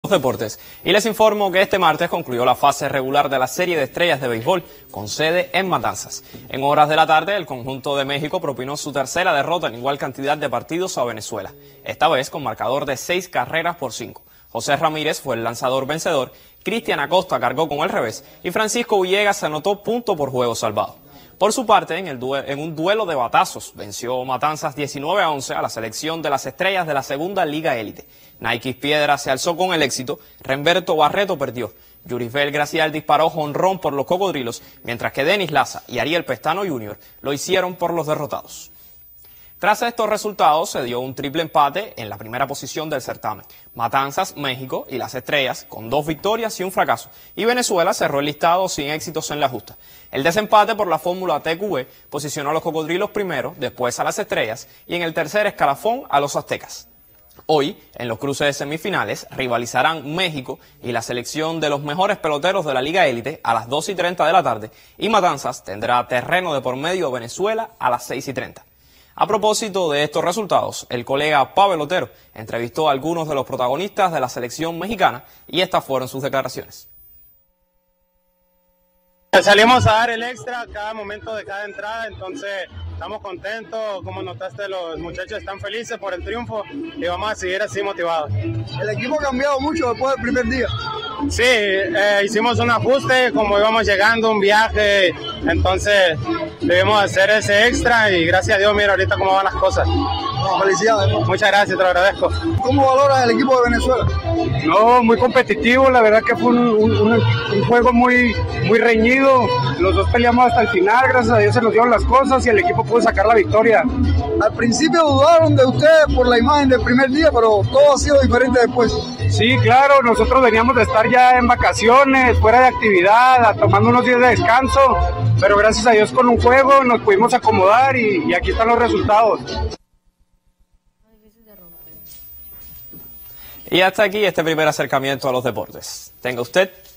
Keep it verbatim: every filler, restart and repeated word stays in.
Deportes. Y les informo que este martes concluyó la fase regular de la Serie de Estrellas de Béisbol con sede en Matanzas. En horas de la tarde, el conjunto de México propinó su tercera derrota en igual cantidad de partidos a Venezuela, esta vez con marcador de seis carreras por cinco. José Ramírez fue el lanzador vencedor, Cristian Acosta cargó con el revés y Francisco Villegas anotó punto por juego salvado. Por su parte, en, el en un duelo de batazos, venció Matanzas diecinueve a once a la selección de las estrellas de la segunda Liga Élite. Nike Piedra se alzó con el éxito, Remberto Barreto perdió. Yurifel Gracial disparó jonrón por los Cocodrilos, mientras que Denis Laza y Ariel Pestano junior lo hicieron por los derrotados. Tras estos resultados se dio un triple empate en la primera posición del certamen. Matanzas, México y las Estrellas con dos victorias y un fracaso. Y Venezuela cerró el listado sin éxitos en la justa. El desempate por la fórmula T Q B posicionó a los Cocodrilos primero, después a las Estrellas y en el tercer escalafón a los Aztecas. Hoy, en los cruces de semifinales, rivalizarán México y la selección de los mejores peloteros de la Liga Élite a las dos y treinta de la tarde y Matanzas tendrá terreno de por medio Venezuela a las seis y treinta. A propósito de estos resultados, el colega Pavel Otero entrevistó a algunos de los protagonistas de la selección mexicana y estas fueron sus declaraciones. Salimos a dar el extra a cada momento de cada entrada, entonces estamos contentos, como notaste los muchachos están felices por el triunfo y vamos a seguir así motivados. El equipo ha cambiado mucho después del primer día. Sí, eh, hicimos un ajuste, como íbamos llegando, un viaje, entonces debemos hacer ese extra y gracias a Dios, mira ahorita cómo van las cosas. No, felicidades. ¿No? Muchas gracias, te lo agradezco. ¿Cómo valoras el equipo de Venezuela? No, muy competitivo, la verdad que fue un, un, un, un juego muy, muy reñido, los dos peleamos hasta el final, gracias a Dios se nos dieron las cosas y el equipo pudo sacar la victoria. Al principio dudaron de ustedes por la imagen del primer día, pero todo ha sido diferente después. Sí, claro, nosotros veníamos de estar ya en vacaciones, fuera de actividad, tomando unos días de descanso, pero gracias a Dios con un juego nos pudimos acomodar y, y aquí están los resultados. Y hasta aquí este primer acercamiento a los deportes. Tenga usted